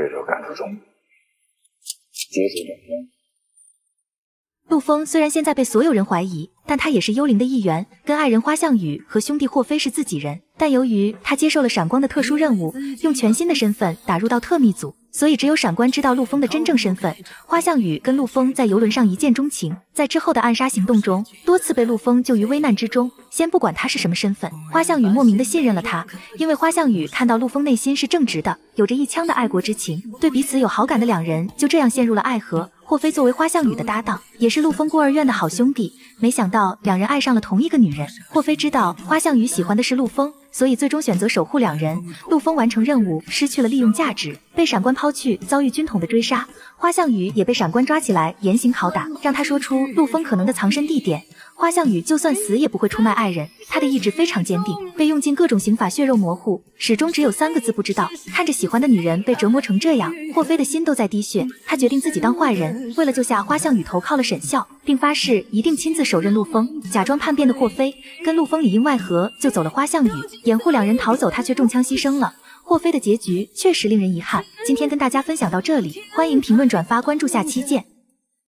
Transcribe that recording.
对手赶出终点，结束战争。 陆枫虽然现在被所有人怀疑，但他也是幽灵的一员，跟爱人花向雨和兄弟霍飞是自己人。但由于他接受了闪光的特殊任务，用全新的身份打入到特密组，所以只有闪光知道陆枫的真正身份。花向雨跟陆枫在游轮上一见钟情，在之后的暗杀行动中，多次被陆枫救于危难之中。先不管他是什么身份，花向雨莫名的信任了他，因为花向雨看到陆枫内心是正直的，有着一腔的爱国之情，对彼此有好感的两人就这样陷入了爱河。霍飞作为花向雨的搭档，也是陆枫孤儿院的好兄弟，没想到两人爱上了同一个女人。霍飞知道花向雨喜欢的是陆枫，所以最终选择守护两人。陆枫完成任务失去了利用价值，被闪官抛去，遭遇军统的追杀。花向雨也被闪官抓起来严刑拷打，让他说出陆枫可能的藏身地点。花向雨就算死也不会出卖爱人，他的意志非常坚定，被用尽各种刑法血肉模糊，始终只有3个字不知道。看着喜欢的女人被折磨成这样，霍飞的心都在滴血。他决定自己当坏人，为了救下花向雨投靠了沈笑，并发誓一定亲自手刃陆枫。假装叛变的霍飞跟陆枫里应外合救走了花向雨，掩护两人逃走，他却中枪牺牲了。霍飞的结局确实令人遗憾。今天跟大家分享到这里，欢迎评论、转发、关注，下期见。